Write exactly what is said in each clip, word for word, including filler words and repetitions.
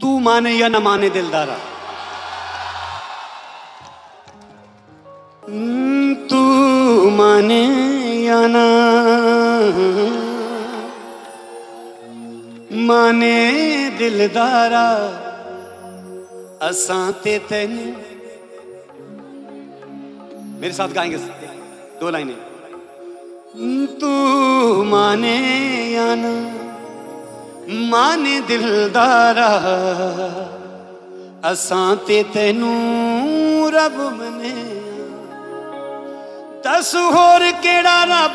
तू माने या न माने दिलदारा, तू माने या न माने दिलदारा, असां ते तेन। मेरे साथ गाएंगे दो लाइनें। तू माने या न माने दिलदारा, असां ते तेनू रब मने। दस होर केड़ा रब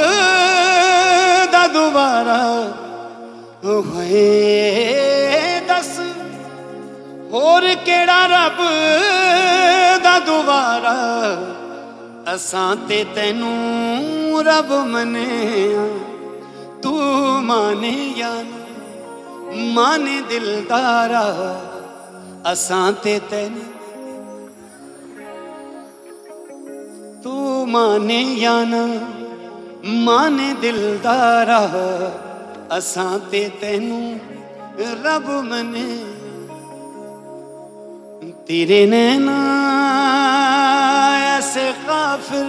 दा दुबारा होए, दस होर केड़ा रब दा दुबारा, असां ते तेनू रब मने। तू माने या न माने दिलदारा, असां ते तेनू। तू माने या न माने दिलदारा, असां ते तेनू रब मने। तेरे नैना ऐसे काफिर,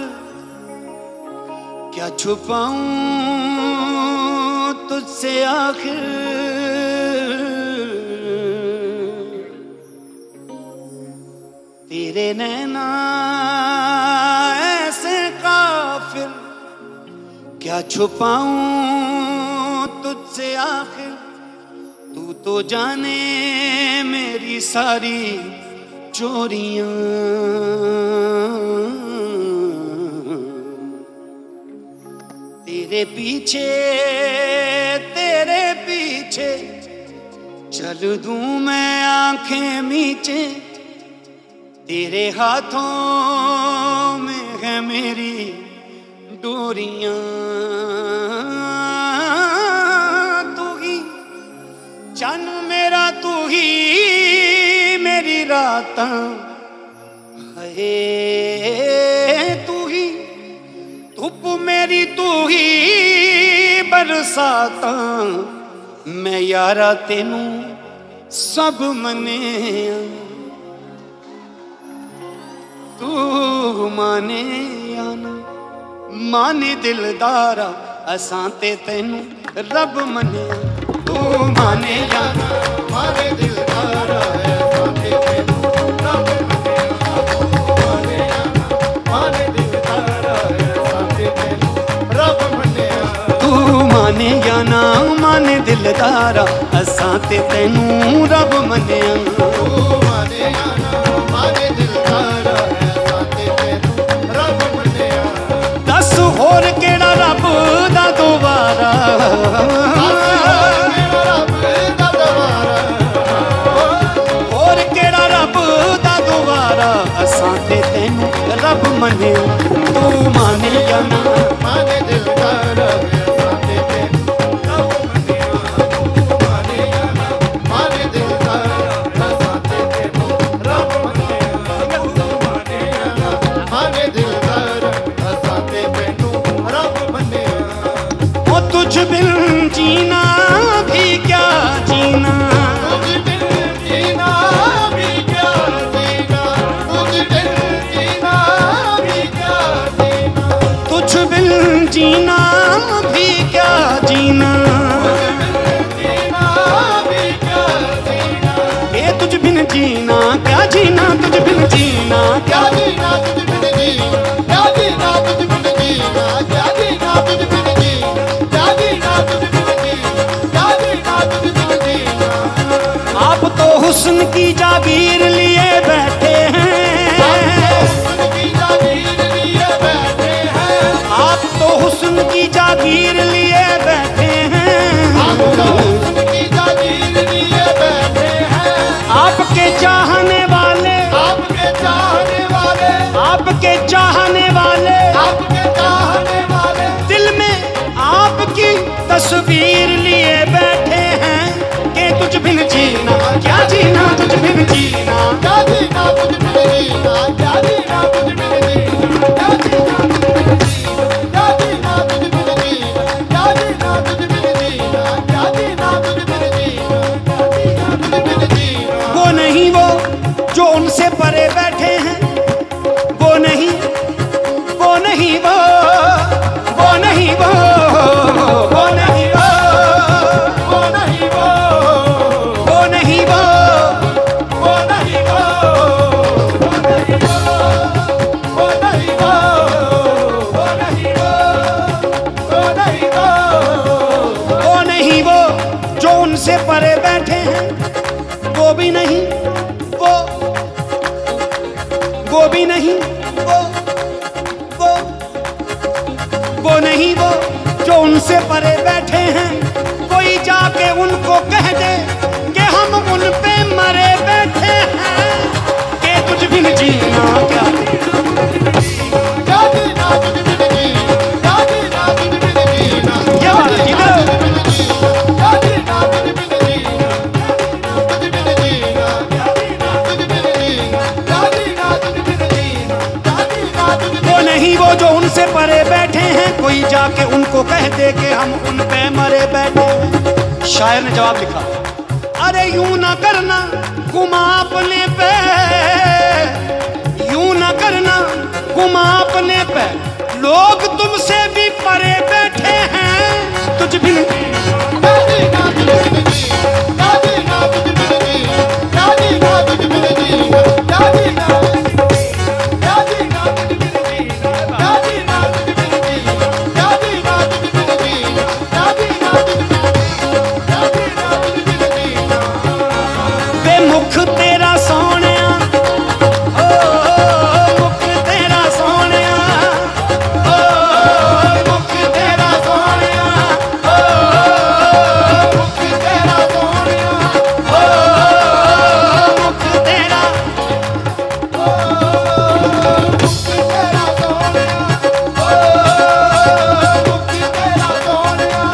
क्या छुपाऊं तुझसे आखिर। तेरे नैना ऐसे काफिर, क्या छुपाऊं तुझसे आखिर। तू तो जाने मेरी सारी चोरियां, तेरे पीछे तेरे पीछे चल दूं मैं आंखें मीचे। तेरे हाथों में है मेरी डोरियां, तू ही चन मेरा, तू ही मेरी रातां है। तू ही धुप मेरी, तू ही बरसातां। मैं यारा तेनू सब मने। तू माने या न माने दिलदारा, असां ते तेनू रब मने। तू माने या न माने दिलदारा, असां ते तेनू रब मने। तू माने या न माने दिलदारा, असां ते तेनू रब मने। तू माने या न माने दिलदारा, असां ते तेनू रब मने। तू माने या न माने दिलदारा, होर केड़ा रब दा दुबारा, होर केड़ा रब दा दुबारा, असां ते तेनू रब मने। तू माने या न माने दिलदारा, असां ते तेनू रब मने। तू माने या न माने दिलदारा, असां ते तेनू रब मने। तू माने या न माने दिलदारा, असां ते तेनू रब मने। ओ तुझ बिन जीना भी क्या जीना, तुझ बिन जीना भी क्या जीना, तुझ बिन जीना भी क्या जीना, तुझ बिन जीना भी क्या जीना, ये तुझ बिन जीना क्या जीना, तुझ बिन जीना क्या जीना, तुझ बिन जीना क्या जीना, तुझ बिन जीना क्या जीना, तुझ बिन जीना क्या जीना, तुझ बिन जीना क्या जीना, तुझ बिन जीना। आप तो हुस्न की जागीर लिए बैठे हैं, हुस्न की जागीर लिए बैठे हैं, आप तो हुस्न की जागीर लिए बैठे हैं, आप तो हुस्न की जागीर लिए बैठे हैं। आपके चाहने वाले, आपके चाहने वाले, आपके चाहने वाले, आपके चाहने वाले दिल में आपकी तस्वीर लिए बैठे हैं। कि तुझ बिन जीना क्या जीना, तुझ बिन जीना क्या जीना, तुझ बिन जीना क्या जीना, तुझ बिन जीना क्या जीना, तुझ बिन जीना क्या जीना, तुझ बिन जीना क्या जीना, तुझ बिन जीना क्या जीना, तुझ बिन जीना क्या जीना, तुझ बिन जीना। परे बैठे हैं, वो नहीं वो नहीं वो वो नहीं वो वो नहीं वो वो नहीं वो वो नहीं वो वो नहीं वो वो नहीं वो वो नहीं वो वो नहीं वो वो नहीं वो वो नहीं वो जो उनसे परे बैठे हैं, वो भी नहीं वो वो भी नहीं वो वो वो नहीं वो जो उनसे परे बैठे हैं। कोई जाके उनको कह दे कि हम उन पे मरे बैठे हैं, कि तुझ बिन जीना क्या क्या जीना तुझ बिन जीना, क्या जीना तुझ बिन जीना, क्या बात है, क्या जीना तुझ बिन जीना, तुझ बिन जीना, क्या जीना तुझ बिन जीना, क्या जीना तुझ बिन जीना, क्या जीना तुझ बिन वो नहीं वो जो उनसे परे बैठे हैं। कोई जाके उनको कह दे कि हम उन पे मरे बैठे हैं। शायर ने जवाब लिखा, अरे यूं ना करना गुमा अपने पे, यूं ना करना गुमा अपने पे, लोग तुमसे भी परे बैठे हैं। तुझ बिन क्या जीना तुझ बिन जीना, क्या जीना तुझ बिन जीना, क्या जीना तुझ बिन जीना, क्या जीना क्या जीना तुझ बिन जीना, क्या जीना तुझ बिन जीना, क्या जीना तुझ बिन जीना, क्या जीना तुझ बिन जीना, क्या जीना तुझ बिन जीना। वे मुख तेरा सोनिया, ओ मुख तेरा सोनिया, ओ मुख तेरा सोनिया, ओ मुख तेरा सोनिया, ओ मुख तेरा मुख तेरा सोनिया, ओ मुख तेरा सोनिया,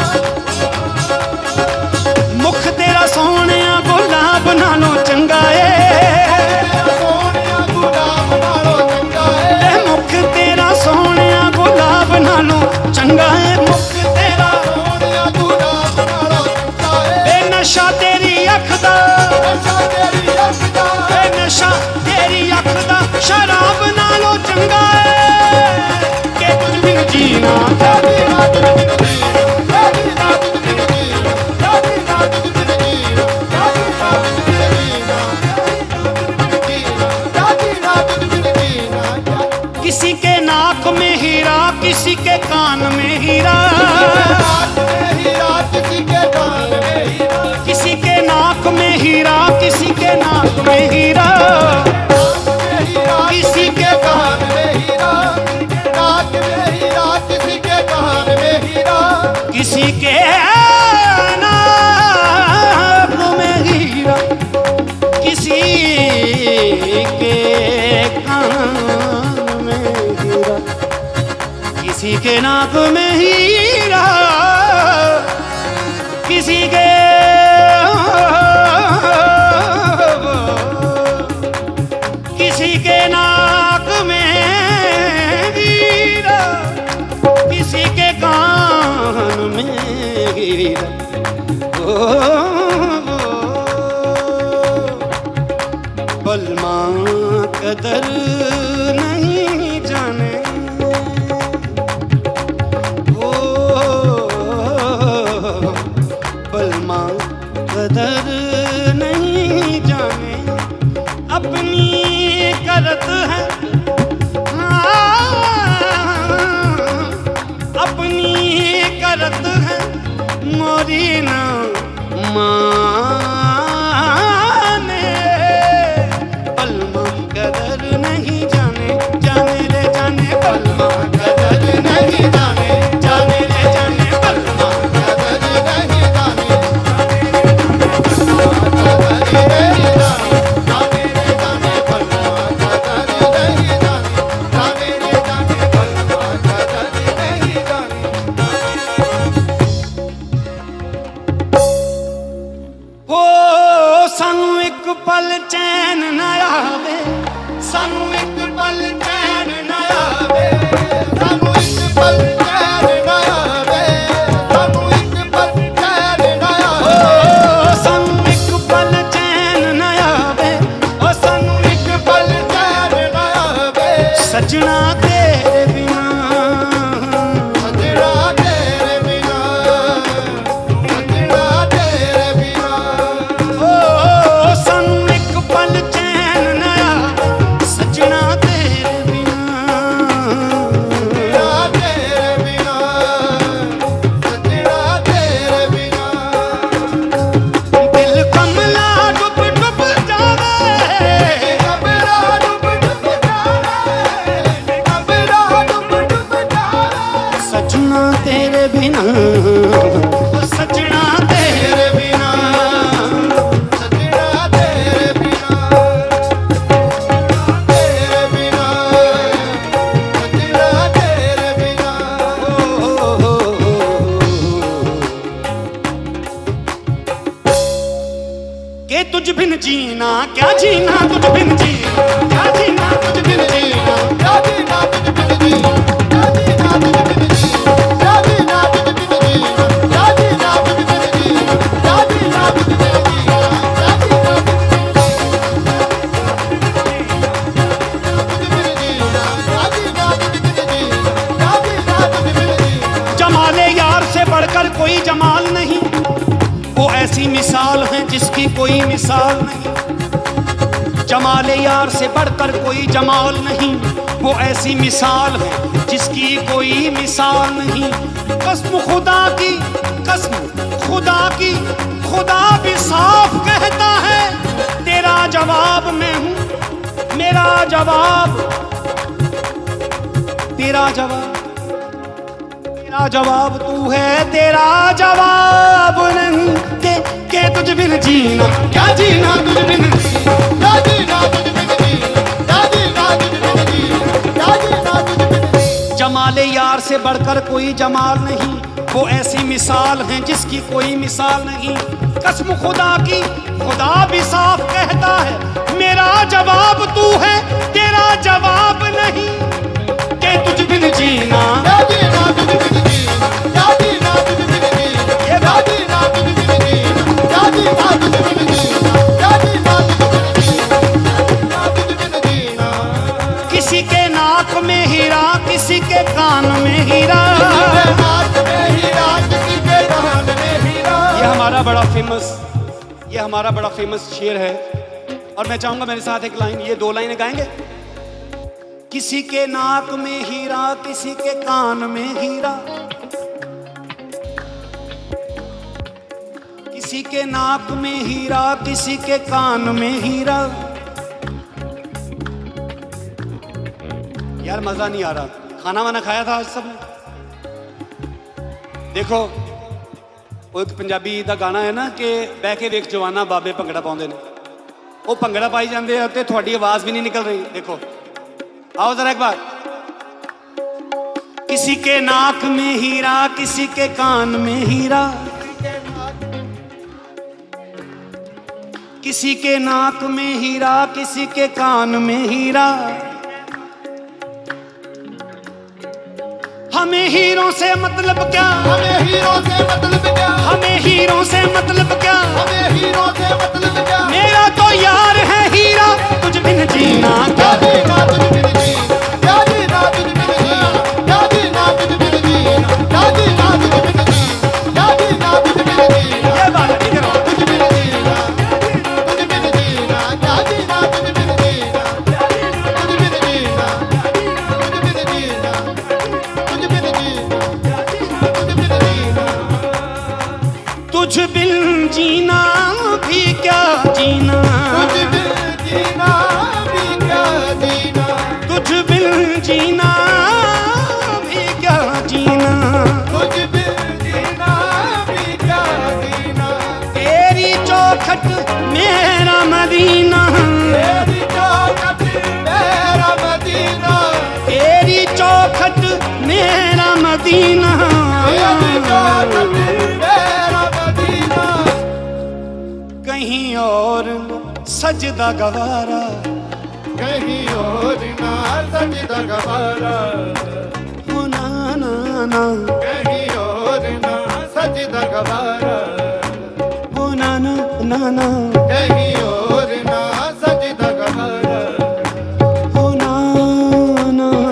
मुख तेरा सोनिया गुलाब नालों चंगा है। सोनिया गुलाब नालों चंगा है, ए मुख तेरा सोनिया गुलाब नालों चंगा है। मुख तेरा सोनिया गुलाब नालों चंगा है। ए नशा तेरी अख दा, नशा तेरी अख दा, ए नशा तेरी अख दा शराब नालों चंगा है। के तुझ बिन जीना क्या जीना तुझ बिन जीना, क्या जीना तुझ बिन जीना, क्या जीना तुझ बिन जीना, क्या जीना तुझ बिन जीना, क्या जीना तुझ बिन जीना, क्या किसी के नाक में हीरा, किसी के कान में हीरा, नाक में हीरा, किसी के कान में हीरा, किसी के नाक में हीरा, किसी के नाक में हीरा, नाक में हीरा, किसी के कान में हीरा, नाक में हीरा, किसी के कान में हीरा, किसी के नाक में हीरा, किसी के कान में हीरा, किसी के नाक में हीरा, किसी के किसी के नाक में हीरा, किसी के कान में हीरा। ओ बलमा कदर नहीं जाने, ओ बलमा कदर नहीं जाने, अपनी करत है अपनी करत है मोरी ना माने। बलमा कदर नहीं जाने, जाने रे जाने बलमा कदर नहीं जाने, जाने रे जाने बलमा कदर नहीं जाने, कदर नहीं जाने, जाने रे जाने बलमा कदर नहीं जाने, जाने रे जाने बलमा कदर नहीं जाने। हो सानू एक पल चैन न आवे, सानू एक पल चैन न आवे, सानू एक पल चैन न आवे, सानू एक पल चैन न आवे, ओ सानू एक पल चैन न आवे, ओ सानू एक पल सजना तेरे बिना, सजना तेरे बिना, सजना तेरे बिना। ओ संग एक पल चैन नया सजना तेरे बिना, सजना तेरे बिना, सजना तेरे बिना। दिल कमला डुब डुब जावे, कमला डुब डुब जावे, कमला डुब डुब जावे। सजना तेरे बिना, सजना तेरे बिना, सजना तेरे बिना, तेरे बिना, सजना तेरे बिना। के तुझ बिन जीना क्या जीना, तुझ बिन जीना क्या जीना, तुझ बिन जीना। क्या जीना तुझ बिन जीना, क्या जीना तुझ बिन जीना, क्या जीना तुझ बिन जीना, क्या जीना तुझ बिन जीना, क्या जीना तुझ बिन जीना, क्या जीना तुझ बिन जीना, क्या जीना तुझ बिन जीना, क्या जीना तुझ बिन जीना। जमाले यार से बढ़कर कोई जमाल नहीं, वो ऐसी मिसाल है जिसकी कोई मिसाल नहीं। जमाले यार से बढ़कर कोई जमाल नहीं, वो ऐसी मिसाल है जिसकी कोई मिसाल नहीं। कसम खुदा की, कसम खुदा की, खुदा भी साफ कहता है तेरा जवाब मैं हूं, मेरा जवाब, तेरा जवाब, तेरा जवाब तू है, तेरा जवाब नहीं। के के तुझ बिन जीना क्या जीना, तुझ बिन क्या जीना तुझ बिन जीना, क्या जीना तुझ बिन जीना, क्या जीना तुझ बिन जीना। जमाले यार से बढ़कर कोई जमाल नहीं, वो ऐसी मिसाल है जिसकी कोई मिसाल नहीं। कसम खुदा की, खुदा भी साफ कहता है मेरा जवाब तू है, तेरा जवाब नहीं। के तुझ बिन जीना, क्या जीना तुझ बिन जीना, क्या जीना तुझ बिन जीना, क्या जीना तुझ बिन जीना, क्या जीना तुझ बिन जीना, क्या जीना तुझ बिन जीना, क्या तुझ बिन जीना। किसी के नाक में हीरा, किसी के कान में हीरा। किसी के हाथ में हीरा, किसी के कान में हीरा। ये हमारा बड़ा फेमस, ये हमारा बड़ा फेमस शेर है। और मैं चाहूंगा मेरे साथ एक लाइन, ये दो लाइनें गाएंगे। किसी के नाक में हीरा, किसी के कान में हीरा, किसी के नाक में हीरा, किसी के कान में हीरा। यार मजा नहीं आ रहा, खाना वाना खाया था आज सबने? देखो वो एक पंजाबी दा गाना है ना कि बह के देख जवाना बाबे भंगड़ा पाਉਂਦੇ ਨੇ, वो भंगड़ा पाई ਜਾਂਦੇ ਆ ਤੇ ਤੁਹਾਡੀ आवाज भी नहीं निकल रही। देखो आओ जरा एक बार। किसी के नाक में हीरा, किसी के कान में हीरा, किसी के नाक में हीरा, किसी के कान में हीरा। हमें हीरों से मतलब क्या, हमें हीरो से मतलब क्या, हमें हीरों से मतलब क्या, हमें हीरो से मतलब क्या। मेरा तो यार है हीरा, तुझ बिन जीना क्या क्या। जीना तुझ बिन जीना, क्या जीना तुझ बिन जीना, क्या जीना तुझ बिन जीना, क्या जीना तुझ बिन जीना, क्या जीना तुझ बिन जीना। ये बात नहीं करो। तुझ बिन जीना, तुझ बिन जीना, क्या जीना तुझ बिन जीना, तुझ बिन जीना, तुझ बिन जीना, तुझ बिन जीना, तुझ बिन जीना। तुझ बिन जीना भी क्या जीना, तुझ बिन जीना भी क्या जीना, तुझ बिन जीना भी क्या जीना। तुझ बिन जीना भी क्या जीना। तेरी चौखट मेरा मदीना, तेरी चौखट मेरा मदीना, तेरी चौखट मेरा मदीना। तेरी चौखट मेरा मदीना। कहीं और सजदा गवारा, कहीं और ना सजदा गवारा, हो ना ना ना, कहीं और ना सजदा गवारा, हो ना ना ना ना, कहीं और ना सजदा गवारा, हो ना ना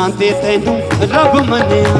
असां ते तैनू रब मनिया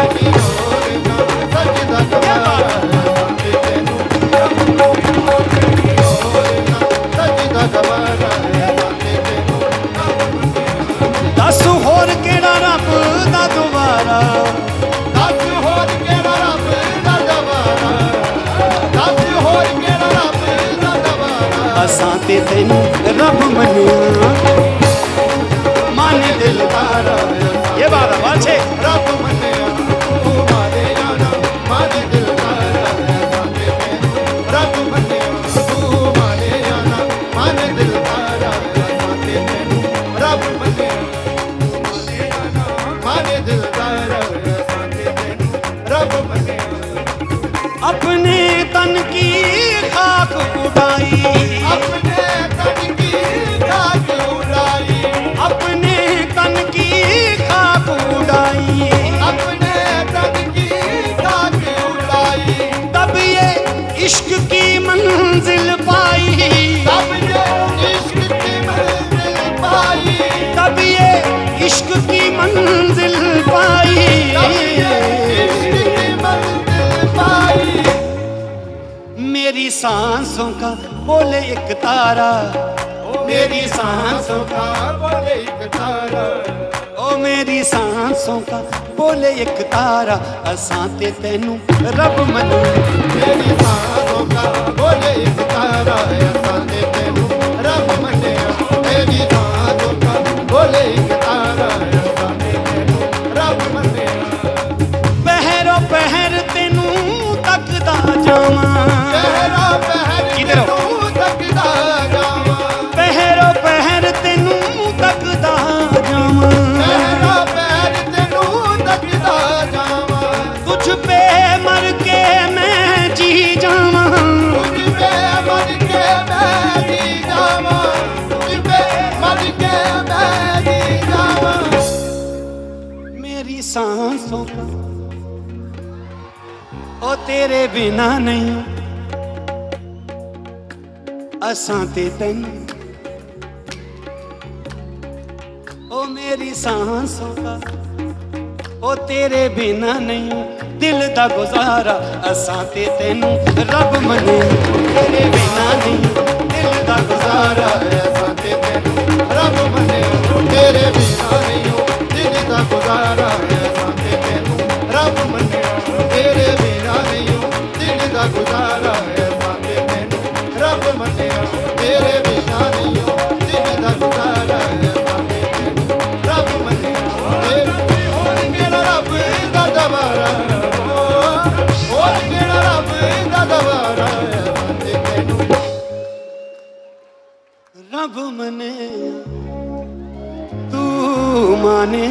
दस होर केड़ा रब दा दुबारा दस होर केड़ा रब दा दुबारा दस होर केड़ा रब दा दुबारा असां ते तैनू रब मनिया माने दिल तारा ये बारा बाछे रब मनिया तू मारे जाना माने दिल तारा रब मनिया तू मारे जाना माने दिल तारा रब मनिया माने दिल तारा रब मनिया अपने तन की खाक उड़ाई अपने तन की खाक उड़ाई अपने तन की खाक उड़ाई अपने तन की खाक उड़ाई तब ये इश्क की मंजिल पाई तब ये इश्क की मंजिल पाई तब ये इश्क की मंजिल पाई तब ये इश्क की मंजिल पाई मेरी सांसों का बोले एक तारा मेरी सांसों का बोले एक तारा ओ मेरी सांसों का बोले एक तारा असां ते तैनू रब मनिया मेरी सांसों का बोले एक तारा असां ते तैनू रब मनिया मेरी सांसों का बोले एक तारा असां ते तैनू रब मनिया पहरो पहर तैनू तकदा जावां पहरा पहर किधर हो? तू तकदा जावां पहरो पहर तैनू तकदा जावां पहरा पहर तैनू तकदा जावां तुझ पे मर के मैं जी जावां तुझ पे मर के मैं जी जावां तुझ पे मर के मैं जी जावां मेरी सांसों का ओ तेरे बिना नहीं असां ते तैनू ओ मेरी सांसों का ओ तेरे बिना नहीं दिल दा गुजारा असां ते तैनू रब मनिया तेरे बिना नहीं दिल दा गुजारा असां ते तैनू रब मनिया तेरे बिना नहीं दिल दा गुजारा असां ते तैनू रब मनिया तेरे बिना नहीं दिल दा गुजारा असां ते तैनू रब मनिया तेरे बिना नहीं दिल दा गुजारा असां ते तैनू रब मनिया तेरे होर केड़ा रब दा दुबारा होर केड़ा रब दा दुबारा असां ते तैनू रब मने तू माने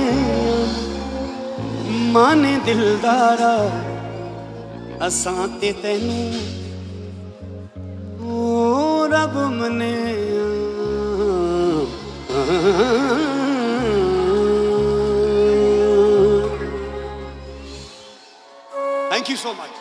माने दिलदारा असां ते तैनू ओ रब मने थैंक यू सो मच।